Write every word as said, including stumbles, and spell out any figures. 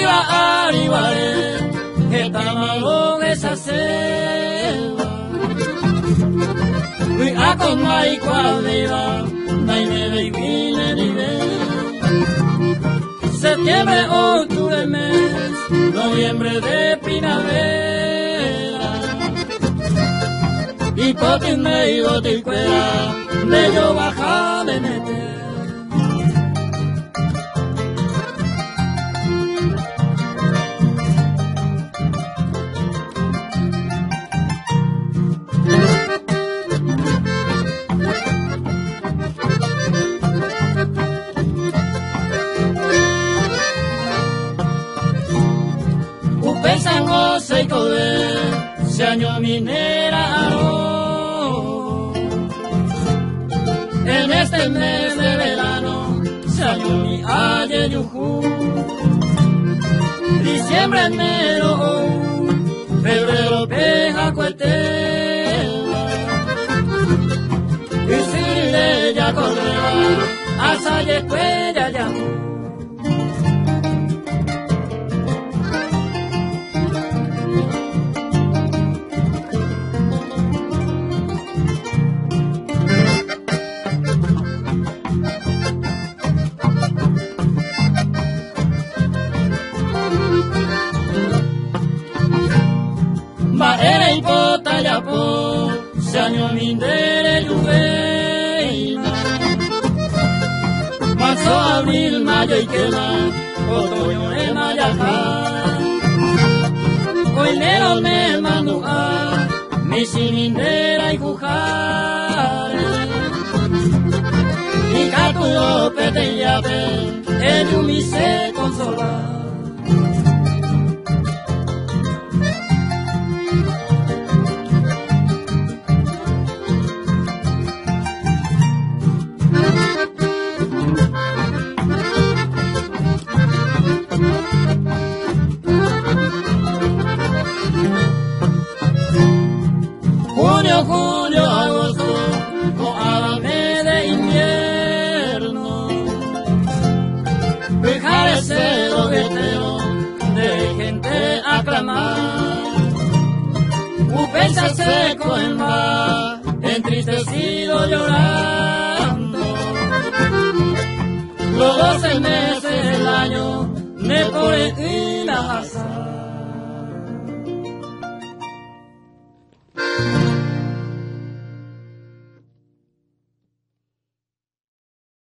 arriba, arriba, que está malo esa selva. Fui a con Maico arriba, naime baby, nene. Septiembre, octubre, mes, noviembre de primavera. Y potin me y boticuera, de yo baja me meter. Pensango se code, se año minera aro. En este mes de verano, se año mi aye yuju. Diciembre, enero, febrero, peja cuetela. Y si de ya correba, hasta ye cuella ya. Era impota ya po, se año mindere lluveina. Marzo, abril, mayo y quema, otoño en Mayajá. Coinero me mando a mi simindera y Jujare. Y catuyo pete y yape, el yumi se consola. Junio, julio, agosto, o háblame de invierno. Dejar ese logueteo de gente a clamar. Upesa seco el mar, entristecido llorando. Los doce meses del año me pone en la asa.